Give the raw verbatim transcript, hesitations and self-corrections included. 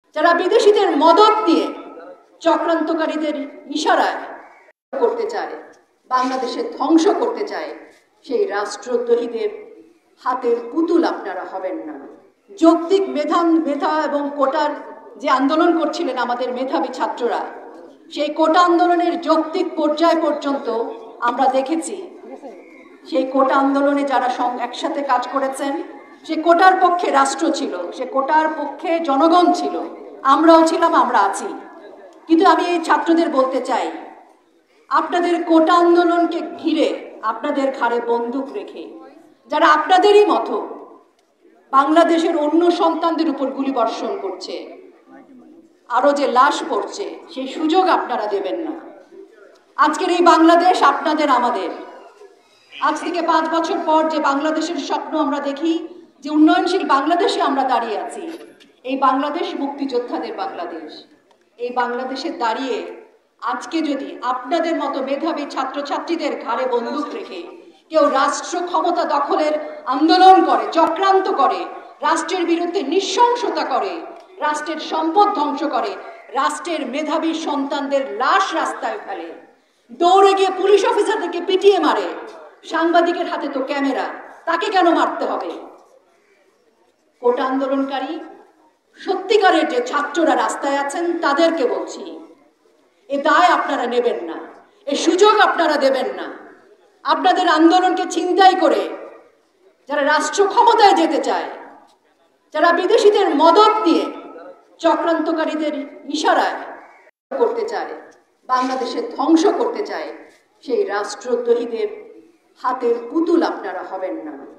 যারা বিদেশিদের মদত দিয়ে চক্রান্তকারীদের ইশারায় করতে চায়, বাংলাদেশে ধ্বংস করতে চায়, সেই রাষ্ট্রদ্রোহীদের হাতের পুতুল আপনারা হবেন না। যৌক্তিক মেধা মেধা এবং কোটার যে আন্দোলন করছিলেন আমাদের মেধাবী ছাত্ররা, সেই কোটা আন্দোলনের যৌক্তিক পর্যায় পর্যন্ত আমরা দেখেছি সেই কোটা আন্দোলনে যারা একসাথে কাজ করেছেন, সে কোটার পক্ষে রাষ্ট্র ছিল, সে কোটার পক্ষে জনগণ ছিল, আমরাও ছিলাম, আমরা আছি। কিন্তু আমি এই ছাত্রদের বলতে চাই, আপনাদের কোটা আন্দোলনকে ঘিরে আপনাদের ঘাড়ে বন্দুক রেখে যারা আপনাদেরই মতো বাংলাদেশের অন্য সন্তানদের উপর গুলি বর্ষণ করছে, আরো যে লাশ পড়ছে, সেই সুযোগ আপনারা দেবেন না। আজকের এই বাংলাদেশ আপনাদের আমাদের। আজ থেকে পাঁচ বছর পর যে বাংলাদেশের স্বপ্ন আমরা দেখি, যে উন্নয়নশীল বাংলাদেশে আমরা দাঁড়িয়ে আছি, এই বাংলাদেশ মুক্তিযোদ্ধাদের বাংলাদেশ। এই বাংলাদেশে দাঁড়িয়ে আজকে যদি আপনাদের মতো মেধাবী ছাত্রছাত্রীদের ঘাড়ে বন্দুক রেখে কেউ রাষ্ট্র ক্ষমতা দখলের আন্দোলন করে, চক্রান্ত করে, রাষ্ট্রের বিরুদ্ধে নৃশংসতা করে, রাষ্ট্রের সম্পদ ধ্বংস করে, রাষ্ট্রের মেধাবী সন্তানদের লাশ রাস্তায় ফেলে, দৌড়ে গিয়ে পুলিশ অফিসারদেরকে পিটিয়ে মারে, সাংবাদিকের হাতে তো ক্যামেরা, তাকে কেন মারতে হবে? কোটা আন্দোলনকারী সত্যিকারের যে ছাত্ররা রাস্তায় আছেন তাদেরকে বলছি, এ দায় আপনারা নেবেন না, এ সুযোগ আপনারা দেবেন না। আপনাদের আন্দোলনকে ছিনতাই করে যারা রাষ্ট্র ক্ষমতায় যেতে চায়, যারা বিদেশিদের মদত দিয়ে চক্রান্তকারীদের ইশারায় করতে চায়, বাংলাদেশে ধ্বংস করতে চায়, সেই রাষ্ট্রদ্রোহীদের হাতের পুতুল আপনারা হবেন না।